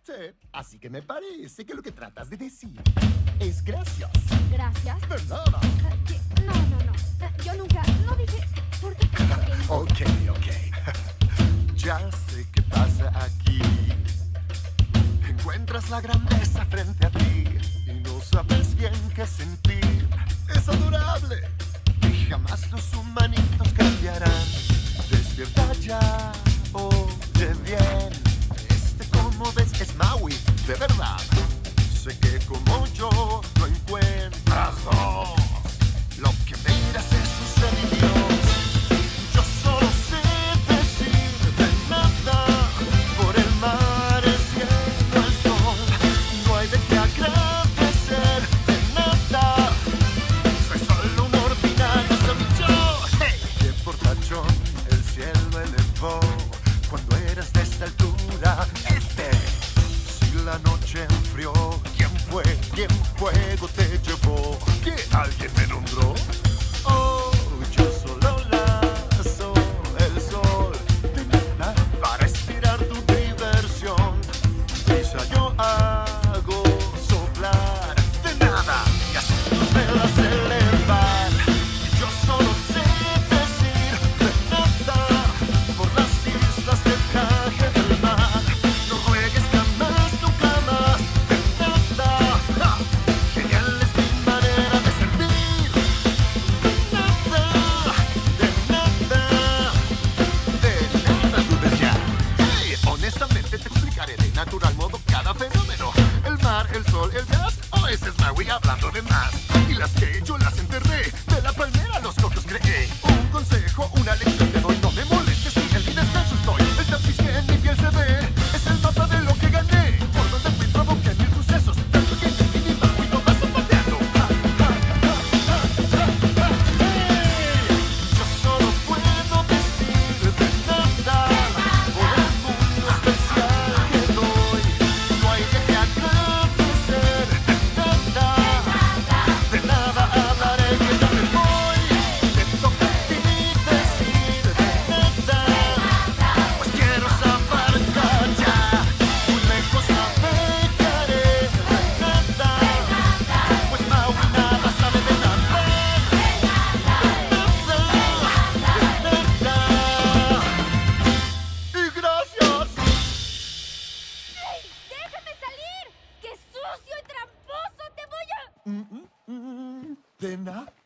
Sí, así que me parece que lo que tratas de decir es gracioso. Gracias. De nada. No, no, no. Yo nunca... No dije... ¿Por qué crees que...? Ok. Ya sé qué pasa aquí. Encuentras la grandeza frente a ti y no sabes bien qué sentir. Es adorable y jamás los humanitos cambiarán. Despierta ya, oye bien. Como ves es Maui, de verdad. Sé que como yo no encuentras dos. Lo que miras es un semidios. Yo solo sé decir de nada. Por el mar, el cielo, el sol. No hay de qué agradecer de nada. Soy solo un ordinario semidios. Hey. Qué portachón el cielo elevó cuando eras de esta altura. Si la noche enfrió, ¿quién fue? ¿Quién fuego te llevó? ¿Que alguien me nombró? Oh, yo solo lazo el sol de nada para estirar tu diversión. Quizá yo hago soplar de nada y así tus velas elevar. Yo solo sé decir de nada por las islas del caje del mar. No ruegues jamás, nunca más de nada. ¡Ja! Genial es mi manera de servir. De nada, dudes ya. Hey, honestamente te explicaré de natural modo cada fenómeno. El mar, el sol, el gas, o ese es Maui hablando de más. Y las que yo las enterré, de la palmera los cocos creé. Un consejo, una lección te doy, no me molestes si en mi descanso estoy. El tapiz que en mi piel se ve, es el mapa de lo que gané. Por donde fui provoqué mil sucesos, tanto que en mi bajo y no vas zapateando. Hey, yo solo puedo decir de nada, por el mundo especial que doy. No hay de qué agradecer de nada hablaré que ya me voy. Te toca a ti decir de nada, pues quiero zafar ya. Muy lejos navegaré de nada, pues Maui nada sabe de nada. Y gracias. ¡Ey! ¡Déjame salir! ¡Qué sucio y tramposo! ¡Te voy a...! De nada.